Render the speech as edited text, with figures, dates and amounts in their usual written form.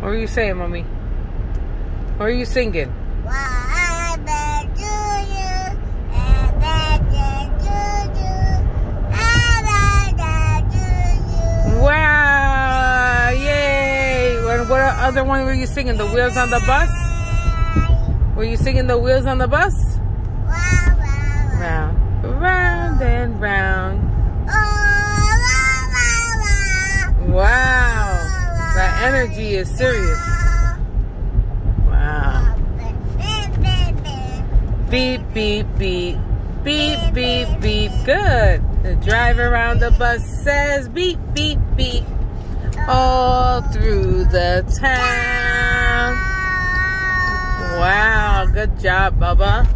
What are you saying, mommy? What are you singing? Wow! Yay! What other one were you singing? The Wheels on the Bus? Were you singing the Wheels on the Bus? Round, round and round. Wow! That energy is serious. Wow. Beep, beep, beep. Beep, beep, beep. Good. The driver around the bus says beep, beep, beep. All through the town. Wow. Good job, Bubba.